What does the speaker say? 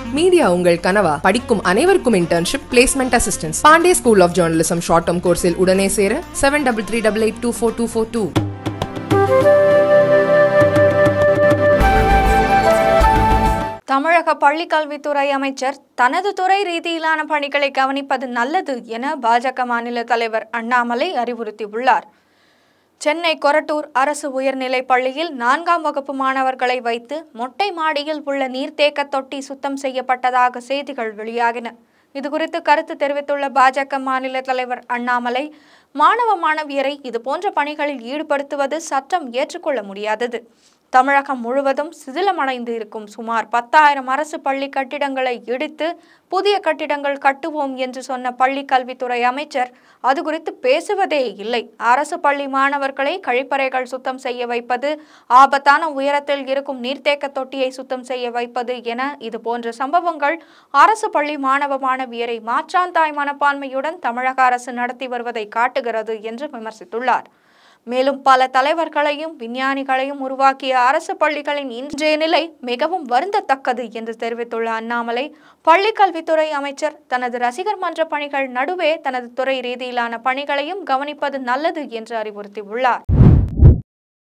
Media உங்கள் கனவா? படிக்கும் அனைவருக்கும் internship, placement assistance. Pandey school of journalism short term கோர்ஸில் உடனே சேர 7338824242. தமிழக பள்ளிக்கல்வித்துறை அமைச்சர் தனது துறை ரீதியிலான பணிகளை கவனிப்பது நல்லது என பாஜக மாநில தலைவர் அண்ணாமலை அறிவுறுத்தியுள்ளார். சென்னை கொரட்டூர் அரசு உயர்நிலைப் பள்ளியில் 4ஆம் வகுப்பு மாணவர்களை வைத்து மொட்டை மாடியில் உள்ள நீர்த்தேக்க தொட்டி சுத்தம் செய்யப்பட்டதாக செய்திகள் வெளியாகின. இதுகுறித்து கருத்து தெரிவித்துள்ள பாஜக மாநில தலைவர் அண்ணாமலை, மாணவ மாணவியரை இதுபோன்ற பணிகளில் ஈடுபடுத்துவது சட்டம் ஏற்றுக்கொள்ள முடியாதது. தமிழகம் முழுவதும் சிதிலமடைந்து இருக்கும் சுமார் 10,000 அரசு பள்ளி கட்டிடங்களை இடித்து புதிய கட்டிடங்கள் கட்டுவோம் என்று சொன்ன பள்ளி கல்வித்துறை அமைச்சர் அது குறித்து பேசுவதே இல்லை. அரசு பள்ளி மாணவர்களை கழிப்பறைகள் சுத்தம் செய்ய வைப்பது, ஆபத்தான உயரத்தில் இருக்கும் நீர்த்தேக்க தொட்டியை சுத்தம் செய்ய வைப்பது என இது போன்ற சம்பவங்கள் அரசு பள்ளி மாணவ மாணவியரை மாற்றாந்தாய் மனப்பான்மையுடன் தமிழக அரசு நடத்தி வருவதை காட்டுகிறது என்று விமர்சித்துள்ளார். மேலும் பல தலைவர்களையும் விஞ்ஞானிகளையும் உருவாக்கிய அரசு பள்ளிகளின் இன்றைய நிலை மிகவும் வருந்தத்தக்கது என்று தெரிவித்துள்ள அண்ணாமலை, பள்ளிக்கல்வித்துறை அமைச்சர் தனது ரசிகர் மன்ற பணிகள் நடுவே தனது துறை ரீதியிலான பணிகளையும் கவனிப்பது நல்லது என்று அறிவுறுத்தியுள்ளார்.